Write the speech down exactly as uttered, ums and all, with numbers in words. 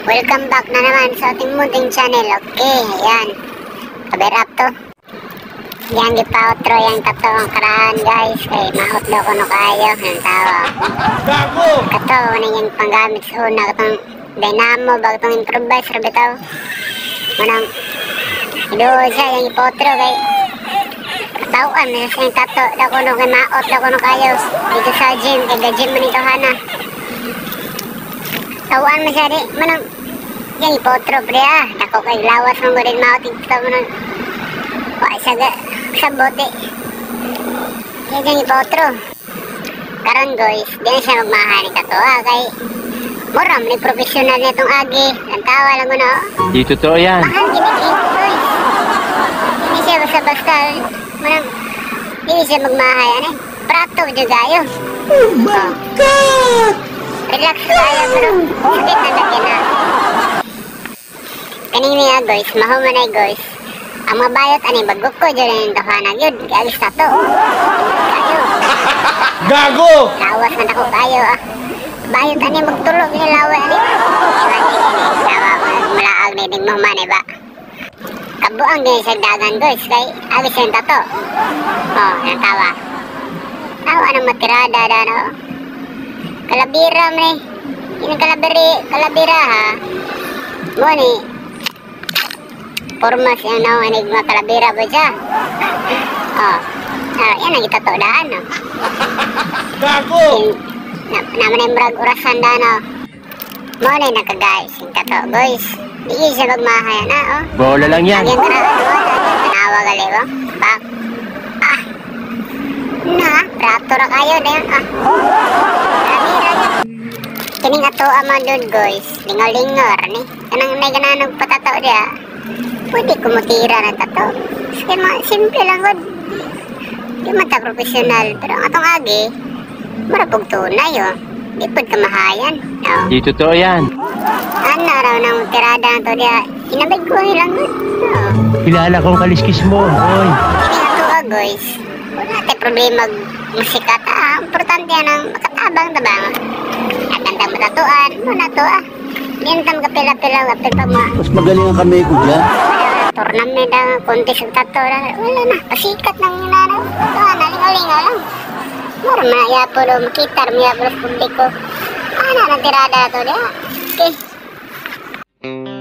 Welcome back na naman sa ating munting channel. Okay, ayan. Kaberap to. Yan, gipa-outro yung tato ang karaan guys. Kay maot daw ko no kayo. Ang tawa. Kato, na yung panggamit sa una. Katong dynamo, bago itong improviser bitaw. Manang, doon siya yung ipa-outro kay katawan na siya yung tato. Daw ko no kay maot, daw ko no kayo. Dito sa gym, kay ga-gym man ito hana. Tawan mo siya di, manang, yan ipotro pre ah, ako kay lawas mong gudin mauting ito manang, wala siya ga, sa bote, yan yan ipotro, karon guys, di na siya magmahani ka to ah, kay, mura mo ni professional na itong agi, ang tawa lang mo no, di totoo yan, mahal ginig guys, hindi siya basta-basta, manang, hindi siya magmahay, ano eh, prato dyan gayo, oh my god! Relax tayo bro, sakit na lagi na. Kanina nga guys, mahuman ay guys. Ang mabayot ani bagok ko dyan yung dahanag yun, alis na to. Kayo. Gago! Lawas na ako kayo ah. Bayot ani magtulog yung lawa ani. Lawa malaag na yung mahuman ay ba. Kabuang din sa dagan guys, kay alis yung tato. Oh, natawa. Tawa ng matirada na no. Kalabira me, yung kalabiri, kalabira ha, mo ni, formas yung no, enigma kalabira ba siya? Oh, ah, yan ang itatodaan no. Gago! Na, naman yung brag orasan da no. Mo ni nakagayos yung tato, boys. Di siya magmahaya na oh. Bola lang yan. Agyan ka na, tanawa gali ba? Bak. Ah, na, prato ra kayo na yun ah. Kining ato ama doon guys, lingor-lingor ni. Kanang may gananong patataw dia. Pwede kumutira ng tato. Kasi mga simple lang god. Di man ta professional, pero ang atong agi, marapog tunay oh. Di pud kamahayan. Oh. Di totoo yan. Ano raw nang tirada na to dia, inabay ko lang god. Oh. Kilala kong kaliskis mo, boy. Kining ato ah guys, wala tayo problema musika ta. Importante yan ang makatabang tabang. Kantang matatuan, mo na to ah. Nintang kapila-pila, kapil pa mo. Mas magaling ang kamay ko dyan. Tournament ang contest ng tato. Wala na, pasikat ng inanaw. Ito ah, nalingaw-lingaw lang. Mara maya po do, makitar maya po sa publiko. Ano na tirada to dia? Okay.